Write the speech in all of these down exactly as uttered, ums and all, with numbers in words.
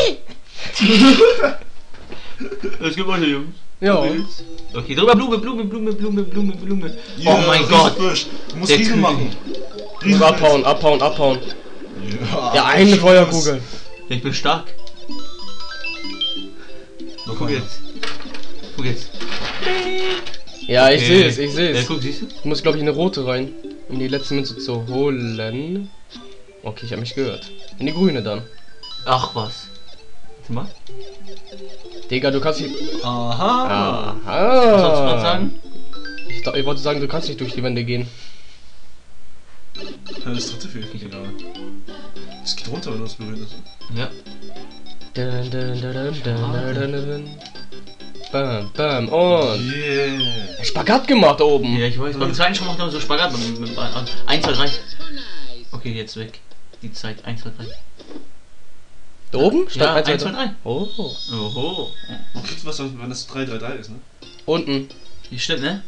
Es geht weiter, Jungs. Ja. Okay, drüber Blume, Blume, Blume, Blume, Blume, Blume. Ja, Oh mein Gott. Du musst Der Riesen König. machen. Und abhauen, abhauen, abhauen. Ja, Ja, eine Feuerkugel. Ja, ich bin stark. Noch Guck eine. jetzt. Guck jetzt. Ja, ich Okay. sehe es, ich sehe Ja, es. guck, siehst du? Ich muss, glaube ich, in eine rote rein, um die letzte Münze zu holen. Okay, ich habe mich gehört. In die grüne dann. Ach was. Warte mal. Digga, du kannst nicht... Aha. Aha. Was sollst du gerade sagen? Ich, da- ich wollte sagen, du kannst nicht durch die Wände gehen. Ja, das dritte fehlt. Egal. Es geht runter, wenn du es berührt hast. Ja. Dun, dun, dun, dun, dun, dun, dun, dun. Bam, bam, und... Yeah. Spagat gemacht oben. Ja, ich weiß. Beim zweiten schon macht er so Spagat. eins, zwei, drei. Okay, jetzt weg. Die Zeit. eins, zwei, drei. Da oben? Ja, Stand eins, eins, zwei, zwei, drei. Oh. Oho. Man kriegt was, wenn das drei drei drei ist, ne? Unten. Die stimmt, ne?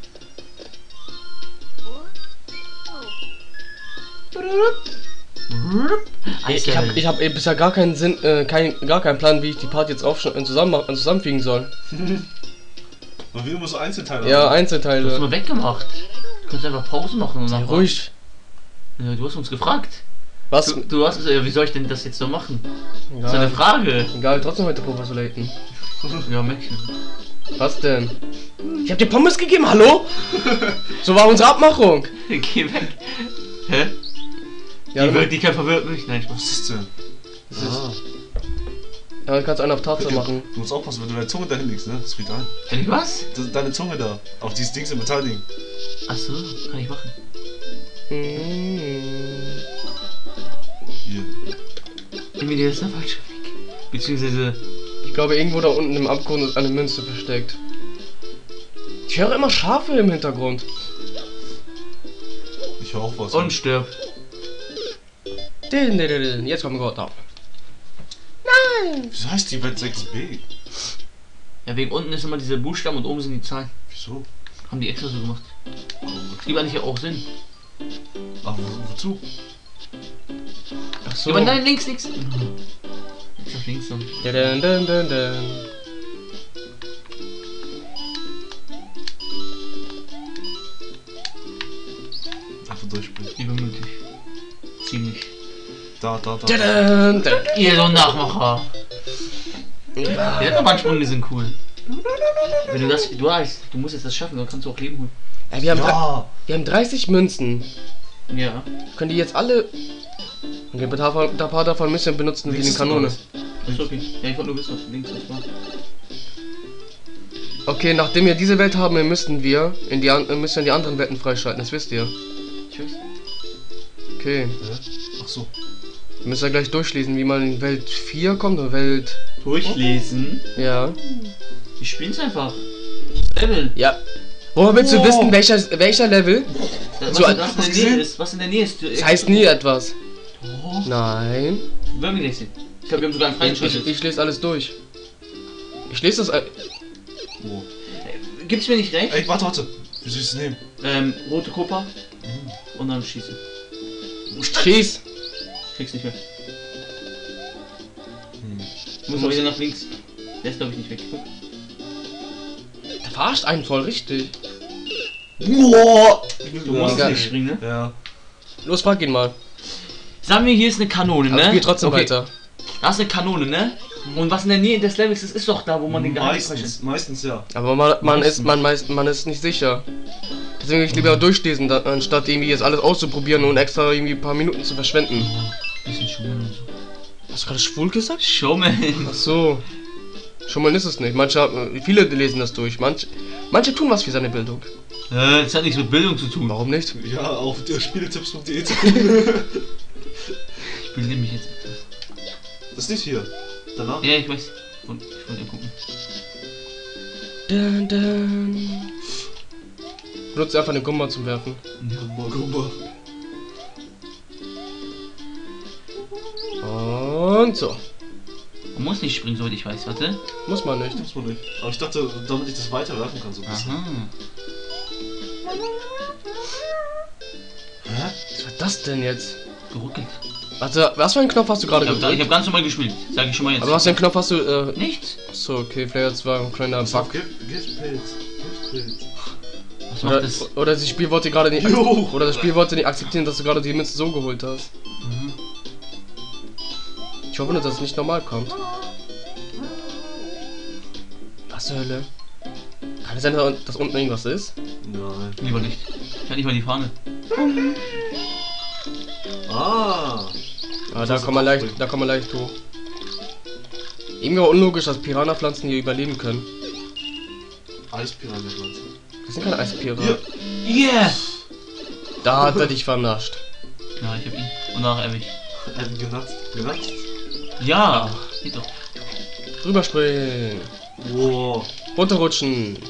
Ich, ich habe ich hab eh bisher gar keinen Sinn, äh, kein, gar keinen Plan, wie ich die Part jetzt aufsch- äh, zusammen, äh, zusammenfügen soll. Man will immer so Einzelteile Ja, haben. Du hast Einzelteile. mal weggemacht. Du kannst einfach Pause machen und Ja, nachher. ruhig. Ja, du hast uns gefragt. Was? Du, du hast gesagt, ja, wie soll ich denn das jetzt so machen? Das ist eine Egal, Frage. egal, trotzdem heute Professor Layton. Ja, Mädchen. Was denn? Ich hab dir Pommes gegeben, hallo? So war unsere Abmachung. Geh weg. Hä? Ja, die, dann, wird, die kann verwirrt mich. Nein, Was Spaß. ist das denn? das ist, Ah. ja, dann kannst du einen auf Tatsache machen. Du musst aufpassen, wenn du deine Zunge dahin legst, ne? Das fliegt ein. Kann ich was? Das ist deine Zunge da. Auf dieses Ding, im Metallding. Achso, kann ich machen. Mm. Hier. Irgendwie der ist der falsche Weg. Beziehungsweise. Ich glaube, irgendwo da unten im Abgrund ist eine Münze versteckt. Ich höre immer Schafe im Hintergrund. Ich höre auch was. Und stirb. Din, din, din, din. Jetzt kommt Gott ab. Wieso heißt die Welt sechs b? Ja, wegen unten ist immer diese Buchstaben und oben sind die Zahlen. Wieso? Haben die extra so gemacht. Das gibt eigentlich auch Sinn. Aber wo, wozu? Ach So. Aber nein, links, links. Jetzt auf links dann. Din, din, din, din. Einfach durchspringen. Übermütig. Ziemlich. Da, da, da. Din, din, din. Ihr so Nachmacher. Ja, der Bandsprünge sind cool. Wenn du das, du weißt, du musst jetzt das schaffen, dann kannst du auch Leben holen. Ey, wir, haben drei- Ja! wir haben dreißig Münzen. Ja. Können die jetzt alle... Okay, ein paar davon, ein paar davon müssen wir benutzen wie Links eine ist Kanone. alles. Ist okay. Ja, ich wollte nur wissen, was links was war. Okay, nachdem wir diese Welt haben, müssten wir in die, an- müssen wir die anderen Welten freischalten, das wisst ihr. Tschüss. Okay. Ja? Ach so. Wir müssen ja gleich durchschließen, wie man in Welt vier kommt oder Welt... Durchlesen. Ja. Ich spiel's einfach. Level. Ja. Woher willst du Oh. wissen, welcher, welcher Level? Was, So, was in hast der du Nähe gesehen? ist. Was in der Nähe ist. Das heißt nie etwas. Oh. Nein. Wollen wir gleich sehen. Ich glaube, wir haben sogar einen freien Ich, Schritt. ich, ich lese alles durch. Ich lese das... all- Wo? Gibt's mir nicht recht? Ey, warte, warte. Wie soll ich es nehmen? Ähm, rote Kupfer. Und dann schießen. Schieß! Krieg's nicht mehr. Hm. Du musst aber wieder nach links. Der ist glaube ich nicht weg. Guck. Der verarscht einen voll richtig. Boah! Du musst Ja. nicht springen, ne? Ja. Los, frag ihn mal. Sagen wir, hier ist eine Kanone, Aber ne? spiel trotzdem Okay, weiter. Da ist eine Kanone, ne? Und was in der Nähe des Levels ist, ist doch da, wo man den Geheimnis Meistens, meistens ja. Aber man, man, Meistens. ist, man, meist, man ist nicht sicher. Deswegen will ich lieber durchlesen, da, anstatt irgendwie jetzt alles auszuprobieren und extra irgendwie ein paar Minuten zu verschwenden. Bisschen Schummeln und so. Hast du gerade schwul gesagt? Schummeln. Ach so. Schon mal ist es nicht. Manche, haben- viele lesen das durch. Manche, manche tun was für seine Bildung. Äh, das hat nichts mit Bildung zu tun. Warum nicht? Ja, auf der Spieletipps punkt de zu gucken. Ich will nämlich jetzt etwas. Das ist nicht hier. Danach? Ja, ich weiß. Und ich wollte gucken. Dun, dun. Benutze einfach eine Gumba zum Werfen. Gumba, Gumba. Und so. Man muss nicht springen, soweit ich weiß. Warte. Muss man nicht. Muss man nicht. Aber ich dachte, damit ich das weiterwerfen kann, so ein bisschen. Aha. Hä? Was war das denn jetzt? Geruckelt. Warte, was für einen Knopf hast du gerade Ich habe gedrückt? hab ganz normal gespielt, sag ich schon mal jetzt. Aber was für einen Knopf hast du, äh... Nichts. Achso, okay, vielleicht das war ein kleiner Pass auf, Bug. gib, gib Pilz. Gib Pilz. Was macht Oder, das? oder das Spiel wollte gerade nicht... Jo. Oder das Spiel wollte nicht akzeptieren, dass du gerade die Münze so geholt hast. Mhm. Ich hoffe nur, dass es nicht normal kommt. Was zur Hölle? Kann es sein, dass unten irgendwas ist? Nein. Lieber nicht. Ich hab nicht mal die Fahne. Ah. Ah, da kann man leicht, da kann man leicht hoch. Irgendwie auch unlogisch, dass Piranha-Pflanzen hier überleben können. Eispiranha-Pflanze. Das sind keine Eispiranha. Hier. Yeah! Da hat er dich vernascht. Ja, ich hab ihn. Und danach erwischt. Ähm, genatzt. Genatzt. Ja! Geht doch. Rüberspringen. Wow. Runterrutschen.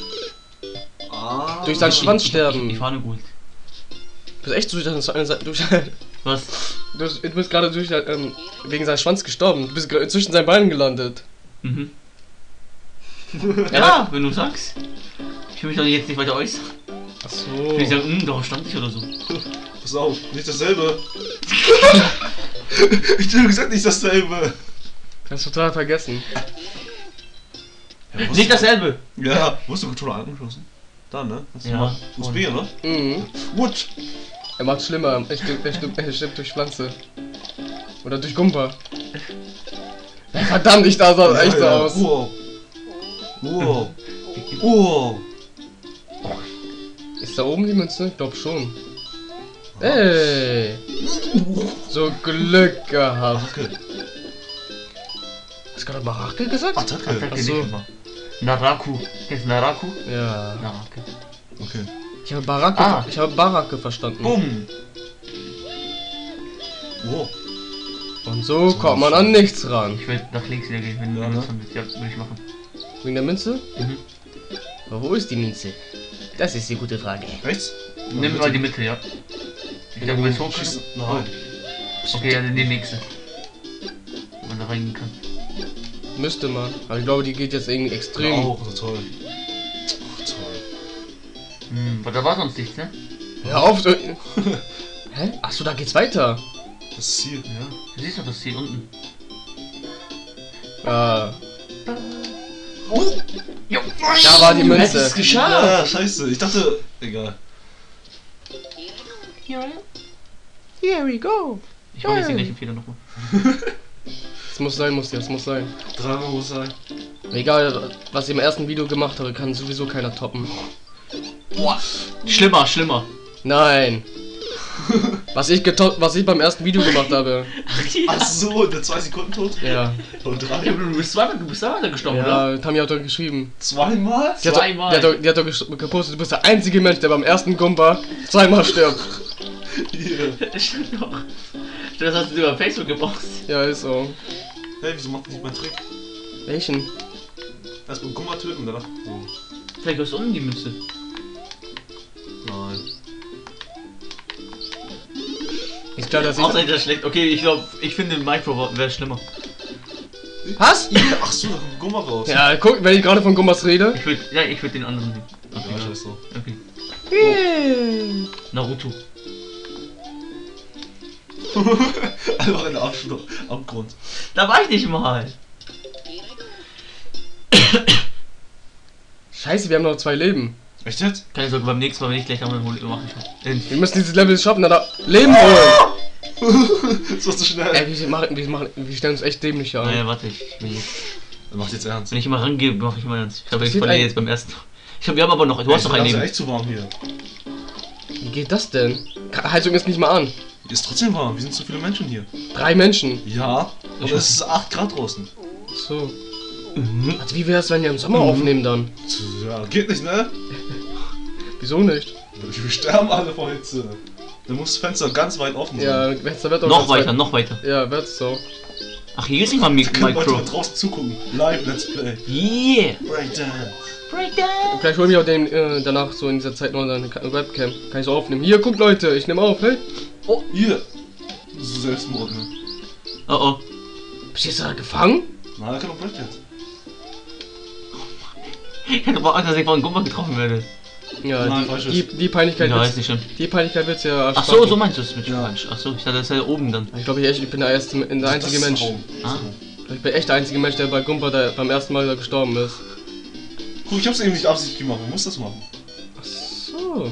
Ah. Durch seinen Ich- Schwanz ich- ich hab sterben. die Fahne geholt. Du bist echt durch deine durch, Was? du, du bist gerade durch ähm, wegen seinem Schwanz gestorben. Du bist gerade zwischen seinen Beinen gelandet. Mhm. Ja, wenn du sagst. Ich will mich doch jetzt nicht weiter äußern. Ach Ich so. will sagen, hm, darauf stand ich oder so. Pass auf, nicht dasselbe. Ich hab gesagt, nicht dasselbe. Kannst du total vergessen. Ja, Nicht dasselbe! Ja, wo hast du Controller angeschlossen? Da, ne? Hast du Ja. mal U S B, oder? Mhm. What? Er macht schlimmer. Er stirbt, er stirbt, er stirbt durch Pflanze. Oder durch Gumper. Ja, verdammt, ich da sah das echt so aus. Wow. Wow. Wow. Ist da oben die Münze? Ich glaub schon. Ey! So Glück gehabt. Attacke. Hast du gerade Marakel gesagt? Attacke. Attacke Ach so. nicht immer. Naraku. Kennst du Naraku? Ja. Narake. Okay. Ich habe Barake, Ah. ich habe Barake verstanden. Bumm! Wow. Und so kommt man an nichts ran. Ich will nach links wieder gehen, wenn du Ja, ja, ne? willst. Ja, will ich machen. Wegen der Münze? Mhm. Aber wo ist die Münze? Das ist die gute Frage. Rechts? Nimm mal die Mitte, ja. Ich glaube, du willst hoch. Schießen. Nein. Okay, ja, dann die nächste. Wenn man da reingehen kann. Müsste man. Aber ich glaube, die geht jetzt irgendwie extrem. Auch, so toll. Ach, toll. Hm, aber da war sonst nichts, ne? Hör auf! Du Hä? Achso, da geht's weiter. Das Ziel. Ja. Du siehst doch das Ziel unten. Ah. Ja, Da war die du Münze. hättest es geschafft! Ja, scheiße. Ich dachte. Egal. Here we go. Ich mache jetzt den gleichen Fehler nochmal. Es muss sein, muss jetzt, muss sein. Dreimal muss sein. Egal, was ich im ersten Video gemacht habe, kann sowieso keiner toppen. Boah. Schlimmer, schlimmer. Nein. Was ich getoppt, was ich beim ersten Video gemacht habe. Ach so, der zwei Sekunden tot? Ja. Und Ja, drei. du bist zweimal, du bist zweimal gestorben, oder? Ja, Tammy hat doch geschrieben. Zweimal? Die hat, doch, Zweimal. die, hat doch, die hat doch gesch- gepostet, du bist der einzige Mensch, der beim ersten Gumba zweimal stirbt. Hier. Das stimmt doch. Das hast du über Facebook gepostet. Ja, ist so. Hey, wieso macht nicht mein Trick? Welchen? Erstmal Gummer töten und danach. So. Vielleicht hast du unten die Münze. Nein. Ist klar, dass ich. Außer das schlecht. Okay, ich glaube, ich finde Micro wäre schlimmer. Was? Ja, ach so, da kommt Gummer raus. Ja, guck, wenn ich gerade von Gumbas rede. Ich würde, ja, ich würde den anderen nehmen. Okay, Ja, ja. scheiß drauf. Okay. Naruto. Einfach ein Arsch Abgrund. Da war ich nicht mal. Scheiße, wir haben noch zwei Leben. Echt jetzt? Keine Sorge, beim nächsten Mal, wenn ich gleich haben, hol mach ich mal. Wir müssen dieses Level schaffen, da Leben holen. Das war zu schnell. Ey, wir, machen, wir, machen, wir stellen uns echt dämlich an. Naja, warte, ich will jetzt. Er macht jetzt ernst. Wenn ich immer rangehe, mache ich immer ernst. Ich glaube, ich Passiert verliere ein- jetzt beim ersten. Ich glaube, wir haben aber noch. Du hast Ey, noch ein ist Leben. echt zu warm hier. Wie geht das denn? Ka- Heizung ist nicht mal an. Ist trotzdem warm. Wir sind zu viele Menschen hier. Drei Menschen. Ja. Und Ich es ist acht Grad draußen. So. Mhm. Also wie wär's, wenn wir im Sommer aufnehmen dann? Ja, geht nicht, ne? Wieso nicht? Wir sterben alle vor Hitze. Da muss das Fenster ganz weit offen sein. Ja, Fenster wird auch Noch ganz weiter, weit- noch weiter. Ja, wird's so. Ach, hier ist nicht mal Mi- Da können Leute Micro. von draußen zugucken. Live, let's play. Yeah! Breakdance. Breakdown! Vielleicht holen wir auch den äh, danach so in dieser Zeit noch eine Ka- Webcam. Kann ich so aufnehmen. Hier, guckt Leute, ich nehme auf, hey. Hier. Das ist Selbstmord, ne? Oh oh. Bist du jetzt da gefangen? Na, da kann doch Breakdance. Ich hätte aber Angst, dass ich von Gumba getroffen werde. Ja, Nein, die, falsches. die, die Peinlichkeit Ja, ist willst, nicht schlimm. die Peinlichkeit willst du ja Ach ersparen. so, so meinst du es mit Ja. falsch. Ach so, ich dachte, das ist ja oben dann. Ich glaube, ich, echt- ich bin der erste, der Das einzige ist ein Mensch. Raum. Ah. Ich bin echt der einzige Mensch, der bei Gumpa der beim ersten Mal da gestorben ist. Guck, ich hab's eben nicht absichtlich gemacht. Man muss das machen. Ach so.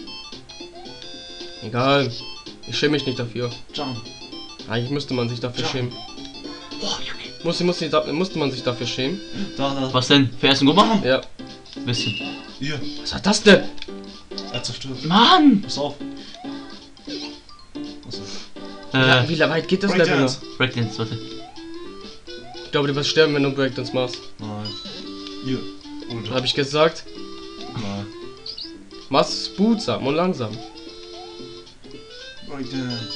Egal. Ich schäme mich nicht dafür. Jump. Eigentlich müsste man sich dafür Ja. schämen. Oh, Junge. Muss, muss, musste man sich dafür schämen? Da, da. Was denn? Für ersten Gummer? Ja. Bisschen. Hier. Was war das denn? Er zerstört. Mann! Pass auf. Achso. Ja, Äh, wie weit geht das Level noch? Breakdance. Breakdance, warte. Ich glaube, du wirst sterben, wenn du Breakdance machst. Nein. Hier. Oder. Habe ich gesagt? Nein. Mach's behutsam und langsam. Breakdance.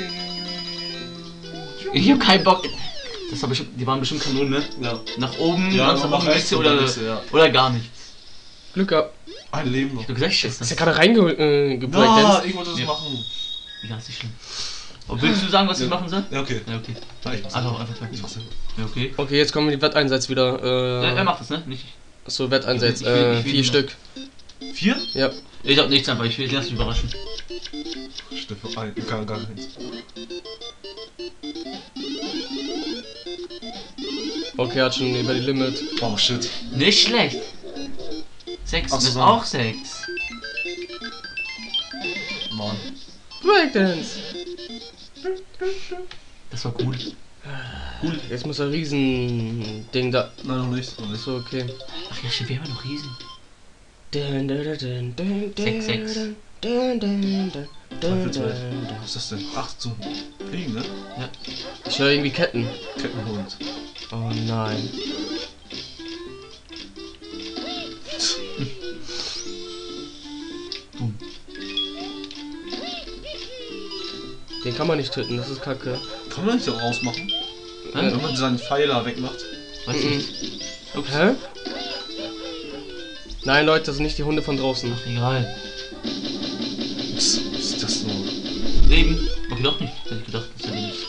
Ich hab keinen Bock. Das war bestimmt, die waren bestimmt Kanonen, ne? Ja. Nach oben, Ja, ganz nach nach oben rechts bisschen und dann oder, nächste, ja. oder gar nichts. Glück gehabt. Ein Leben noch. Ich hab gesagt, ich Ist das. ja gerade reingebreakt. Äh, Ja, gebreakdanced. ich wollte das Ja. machen. Ja, ist nicht schlimm. Aber willst du sagen, was ich machen soll? Ja, okay. Ja, okay. Ja, ich mach's Einfach, selber. einfach sagen. Ich mach's selber. Ja, okay. Okay, jetzt kommen die Wetteinsatz wieder. Ja, er Äh, macht das, ne? Nicht ich. so, Wetteinsatz. Ich will- Äh, ich will vier ihn Stück. Vier? Ja. Ich hab nichts einfach, ich will lass mich überraschen. Stimmt, ein, gar, gar keins. Okay, hat schon über die Limit. Oh shit. Nicht schlecht. Sechs, Ach das ist so. auch sechs. Mann. Breakdance. Das war cool. Cool. Jetzt muss er riesen Ding da. Nein, noch nicht. Noch nicht. So, okay. Ach ja, stimmt, wir haben ja noch Riesen. Dun, dun, dun, dun, dun, Sechs, sechs. dun, dun, dun, dun, dun, dun, dun. Was ist das denn? Ach, so. Fliegen, ne? Ich höre irgendwie Ketten. Kettenhund. Oh nein. Boom. Den kann man nicht töten, das ist kacke. Kann man nicht auch ausmachen? Hä? Wenn man seinen Pfeiler wegmacht. Weiß Mhm. nicht. Ups. Hä? Nein, Leute, das sind nicht die Hunde von draußen. Ach, egal. Was ist das nur? Leben? Okay, doch nicht. Hätte ich gedacht, das hätte nicht.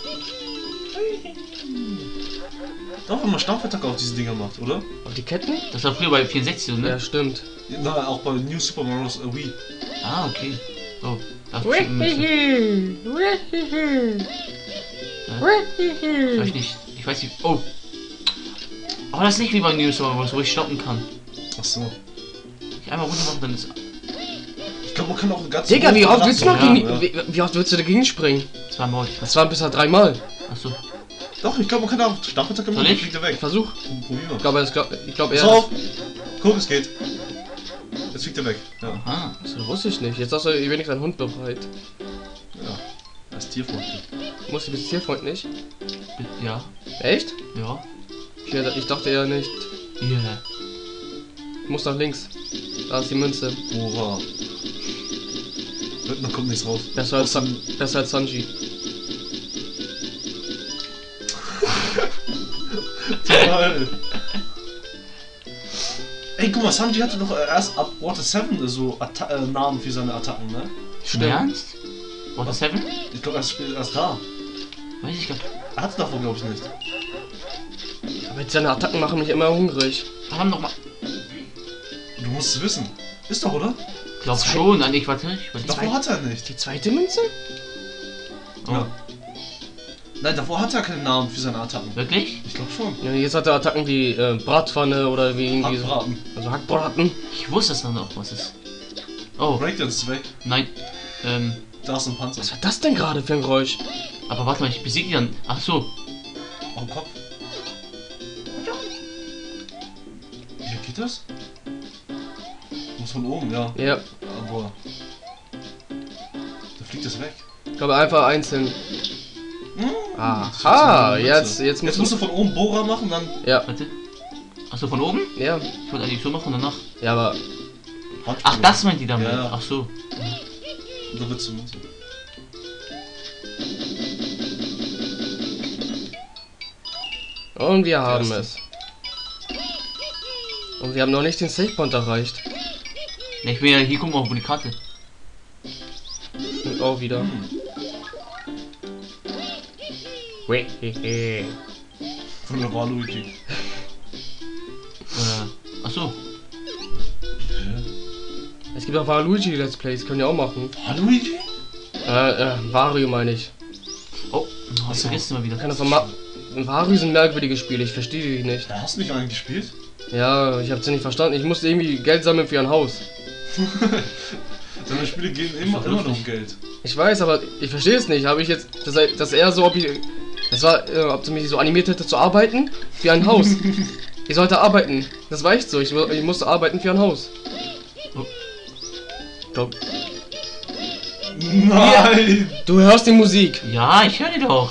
Doch, wenn man Stampfattacke auf diese Dinger macht, oder? Auf die Ketten? Das war früher bei vierundsechzig, so, ne? Ja, stimmt. Na, auch bei New Super Mario äh, Wii. Ah, okay. Oh, da ist bestimmt ein bisschen. Weiß ich nicht. Ich weiß nicht. Oh. Aber das ist nicht wie bei News, wo ich stoppen kann. Ach so. Ich einmal runter machen, dann ist. Ich glaube, man kann auch eine ganze. Digga, wie oft willst du noch Ja, gegen, ja. wie, wie oft willst du dagegen springen? Zweimal. Ich weiß. Das waren bisher dreimal. Achso. Doch, ich glaube, man kann auch Stampfattacke machen Soll und Ich ich? fliegt er weg. versuch. Probier Ich mal. glaube, das glaub, ich glaube Pass er. auf! Guck, es geht. Jetzt fliegt er weg. Ja. Aha. Das wusste ich nicht. Jetzt hast du wenigstens einen Hund bereit. Ja. Er ist tierfreundlich. Muss ich bis Tierfreund nicht? Ja. Echt? Ja. Ich, ich dachte eher nicht. Ja. Ich muss nach links. Da ist die Münze. Oha. Da kommt nichts raus. Besser als, San besser als Sanji. Toll. Ey, guck mal, Sanji hatte doch äh, erst ab Water sieben so Atta äh, Namen für seine Attacken, ne? Im Ernst? Water seven? Ich glaube, erst, später- erst da. Weiß ich gar nicht. Er hatte davor, glaube ich, nicht. Aber seine Attacken machen mich immer hungrig. Verdammt nochmal. Du musst es wissen. Ist doch, oder? Glaub schon. Nein, ich warte. Ich warte. Davor hat er nicht. Die zweite Münze? Oh. Ja. Nein, davor hat er keinen Namen für seine Attacken. Wirklich? Ich glaube schon. Ja, jetzt hat er Attacken wie äh, Bratpfanne oder wie irgendwie so. Hackbraten. Also Hackbraten. Ich wusste es dann noch, was ist. Oh, Breakdance ist weg. nein. Ähm, Da ist ein Panzer. Was war das denn gerade für ein Geräusch? aber warte mal, ich besiege die dann. Ach so. Auf dem Kopf. Wie geht das? Muss von oben, ja. Ja, Aber. Da fliegt es weg. ich glaube einfach einzeln. Hm, Aha, das ist eine Münze. jetzt, jetzt Jetzt musst musst du. du von oben Bohrer machen, dann. Ja, Warte. Ach so, von oben? ja. Ich wollte eigentlich so machen und danach. Ja, aber. Ach, das meint die damit. Ja. Ach so. Und da wird's zu Münze. Und wir haben erste. es. Und wir haben noch nicht den Safe Point erreicht. Ne, ich will ja hier gucken, wo die Karte. Und auch wieder. Hm. Von der Waluigi. Äh, ach so. Ich Es gibt auch Waluigi Let's Plays, können wir auch machen. Waluigi? Äh, äh, Wario meine ich. Oh, hast du vergessen mal wieder. Keine von Ma Wario sind merkwürdige Spiele, ich verstehe die nicht. Da hast du nicht einen gespielt? Ja, ich hab's ja nicht verstanden. Ich musste irgendwie Geld sammeln für ein Haus. Seine Spiele gehen immer, immer noch um Geld. Ich weiß, aber ich verstehe es nicht. Habe ich jetzt, das, das eher so, ob ich, das war, äh, ob du mich so animiert hätte zu arbeiten für ein Haus. Ich sollte arbeiten. Das war echt so. Ich, ich musste arbeiten für ein Haus. Oh. Glaub, Nein! du hörst die Musik. Ja, ich höre die doch.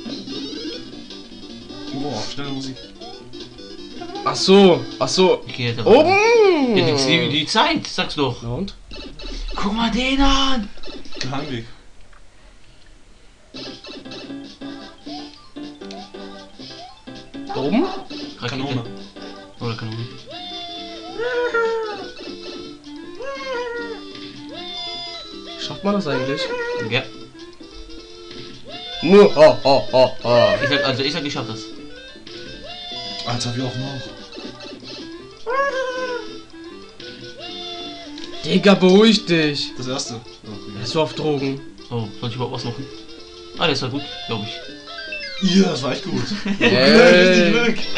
Boah, schnelle Musik. Ach so, ach so. Ich gehe jetzt aber. Oben. Ja, die, die, die Zeit, sag's doch. Na und? Guck mal den an. Geheimweg. Oben? Rakete. Kanone. Oder Kanone. Schafft man das eigentlich? Ja. Mu- Oh, oh, oh, oh. Ich sag, also ich sag, ich schaff das. Alter, wie auch noch. Digga, beruhig dich. Das erste. Oh, Bist du auf Drogen? Oh, soll ich überhaupt was machen? Ah, der ist halt gut, glaube ich. ja, das war echt gut. Yay. Richtig Glück.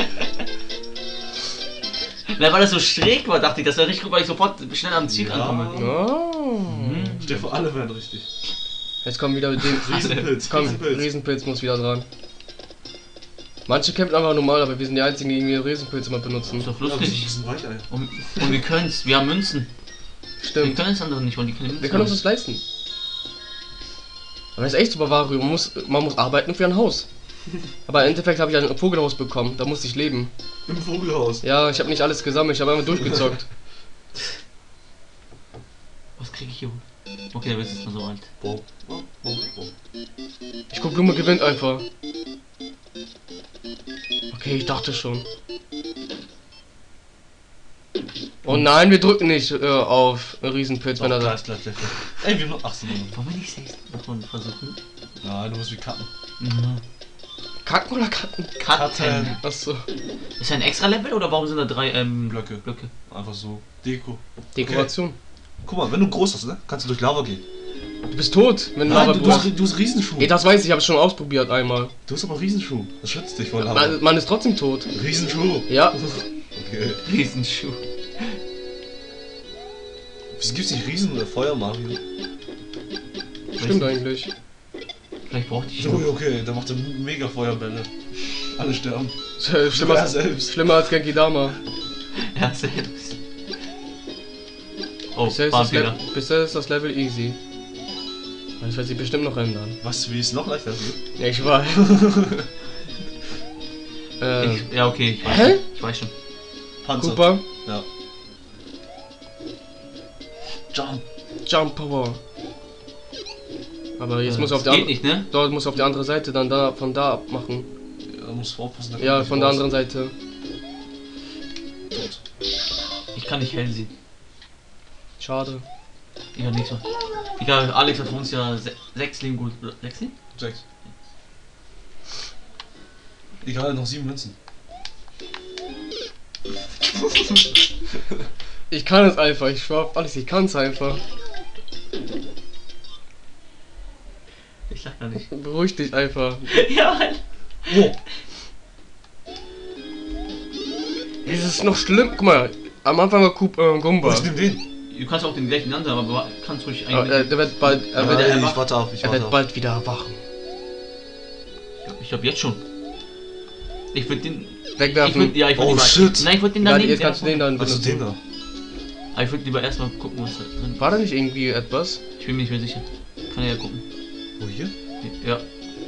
Na, weil das so schräg war, dachte ich, das wäre richtig gut, weil ich sofort schnell am Ziel Ja. ankomme. Oh. Stell dir vor, alle werden richtig. Jetzt kommen wieder mit dem Riesenpilz, Komm, Riesenpilz. Riesenpilz muss wieder dran. Manche campen einfach normal, aber wir sind die einzigen, die irgendwie Riesenpilz immer benutzen. Ist doch Ja, wir sind ein lustig. bisschen Weichei. Und, und wir können's, wir haben Münzen. Wir Stimmt. können es andere nicht, weil die keine Münzen Wir können uns haben. das leisten. Aber das ist echt super, Wario. Man muss, man muss arbeiten für ein Haus. Aber im Endeffekt habe ich ein Vogelhaus bekommen. Da musste ich leben. Im Vogelhaus. Ja, ich habe nicht alles gesammelt. Ich habe einfach durchgezockt. Was krieg ich hier? Okay, da bist du jetzt mal so alt. Boah. Boah, boah, boah. Ich guck, Blume gewinnt einfach. Okay, ich dachte schon. Oh nein, wir drücken nicht äh, auf Riesenpilz, wenn er Doch, da. gleich, gleich, gleich. Ey, wir haben noch achtzehn Minuten. Wollen wir nicht sechs davon versuchen? Nein, du musst wie cutten. Mhm. Kacken oder Kacken? Cutten. Achso. Ist ein extra Level oder warum sind da drei ähm, Blöcke. Blöcke? Einfach so. Deko. Dekoration. Guck mal, wenn du groß hast, ne? Kannst du durch Lava gehen. Du bist tot, wenn du Nein, Lava du, du, hast, brauchst. du hast Riesenschuh. Ey, das weiß ich, ich habe es schon ausprobiert einmal. Du hast aber Riesenschuh. Das schützt dich vor Lava. Man, man ist trotzdem tot. Riesenschuh. Ja. Okay. Riesenschuh. Wieso gibt's nicht Riesen- oder Feuer, Mario? Stimmt eigentlich. Vielleicht brauchte ich So, noch. okay, da macht er mega Feuerbälle. Alle sterben. Schlimmer er als, selbst. schlimmer als Genki Dama. Ja, selbst. Oh, Bisher ist, war ein das Le Fehler. bisher ist das Level easy. Das wird sich bestimmt noch ändern. Was, wie es noch leichter wird? Ja, ich weiß. äh, Ich, ja, okay, ich weiß, Hä? ich weiß schon. Panzer. Cooper, Ja. Jump. Jump Power. Aber jetzt Ja, muss er auf das der geht andere. nicht, ne? Dort muss er auf der andere Seite dann da von da abmachen. Ja, da musst du aufpassen. da Ja, kommt von nicht der raus. anderen Seite. Tot. Ich kann nicht hell sehen. Schade. Egal, nichts mehr. Egal, Alex hat für uns ja se sechs Leben gut. oder Sechs Leben? Sechs. Egal, noch sieben Münzen. Ich kann es einfach, ich schwör auf alles, ich kann es einfach. Ich lach gar nicht. Beruhig dich einfach. Ja, Mann. Oh. Es ist noch schlimm. Guck mal, am Anfang war Coop äh, Gumba. Ich nehm den. Du kannst auch den gleichen anderen, aber du kannst ruhig Aber, eigentlich. äh, der wird bald, er Aber wird, der Nein, erwacht. ich warte auf, ich er warte wird auf. bald wieder erwachen. Ich glaube jetzt schon. Ich würde den. Ich Wegwerfen. würd, ja, ich würd Oh, lieber, shit. Nein, ich würde den Ja, daneben. jetzt kannst du den dann Was ist den benutzen. da? Aber ich würde lieber erstmal gucken, was da drin ist. War da nicht irgendwie etwas? Ich bin mir nicht mehr sicher. Kann ja gucken. Wo, hier? Ja.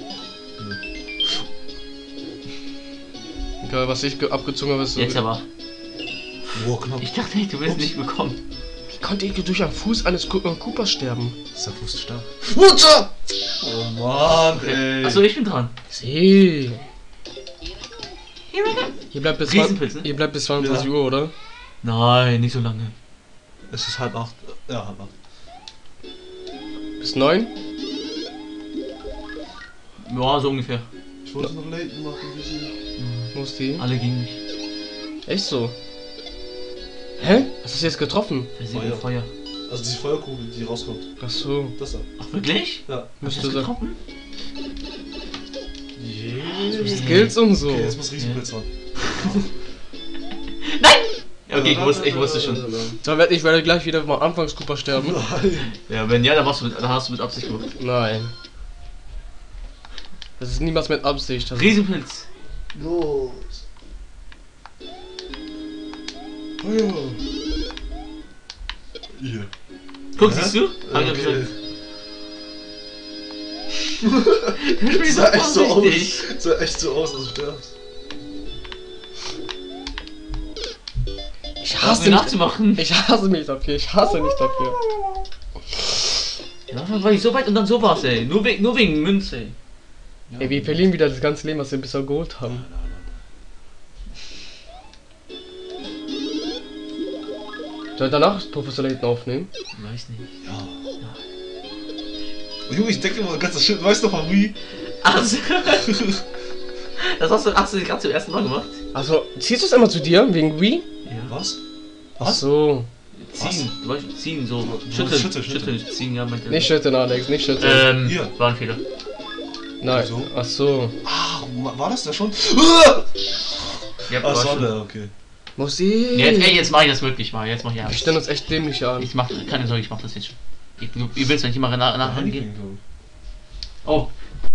Egal, was ich ge- abgezogen habe, ist so. Jetzt aber. Wow, knapp. Ich dachte, du willst Ups. nicht bekommen. Wie konnte ich durch einen Fuß eines Ko äh, Coopers sterben? Ist der Fuß stark? Mutter! Oh Mann, ey. Achso, ich bin dran. See. Hier bleibt bis, Riesenpilz, ne? hier bleibt bis zweiundzwanzig Ja. Uhr, oder? Nein, nicht so lange. Es ist halb acht. Ja, halb acht. Bis neun? Ja, so ungefähr. Ich wollte noch Layton machen, wie sie. Wo ist die? Alle gegen mich. Echt so? Hä? Was hast du jetzt getroffen? Versiegelt Feuer. Also diese Feuerkugel, die rauskommt. Ach so. Das da. Ach, wirklich? Ja. Hast du Müsste das sein. getroffen? Yeah. Skills und so. Okay, jetzt muss Riesenpilz ran. Nein! Ja, okay, ich wusste, ich wusste schon. Da werde ich werde gleich wieder mal anfangs Cooper sterben. Nein. Ja, wenn ja, dann, machst du mit, dann hast du mit Absicht gemacht. Nein. Das ist niemals mit Absicht. Das Riesenpilz. Los. Oh ja. Hier. Guck, Hä? siehst du? Hab ich ja Okay. gesagt. Das sah echt so aus. vorsichtig. Sah echt so aus, als du stirbst. ich Hast hasse du mich. nachzumachen? Ich hasse mich dafür. Ich hasse mich dafür. Ja, war ich so weit und dann sowas, ey. Nur wegen, nur wegen Münze, ey. Ey, wir verlieren wieder das ganze Leben, was wir bisher geholt haben. Soll ich danach professionell hinten aufnehmen? Weiß nicht. Ja. Oh, Junge, ich denke immer ganz das Shit. Weißt du noch mal wie? Ach so. Das hast du, hast du gerade zum ersten Mal gemacht? Also, ziehst du es immer zu dir wegen Wii? Ja. Was? Ach so. Ziehen, du weißt, ziehen, so. Du- Schütteln, schütteln, schütteln, schütteln. ziehen, ja, meinte Nicht schütteln, Alex, nicht schütteln. Ähm, Hier. war ein Fehler. Nein. so. Ach so. Ah, war das der schon? Ah, Ja, das war war schon. der, okay. Muss ich? Ja, jetzt, ey, jetzt mach ich das wirklich mal. Jetzt mach ich ja. Wir stellen uns echt dämlich an. Ich mach, keine Sorge, ich mach das jetzt schon. Ich, du, ihr willst, wenn ich immer nach, nach Honeycomb, gehen? glaub ich. Oh,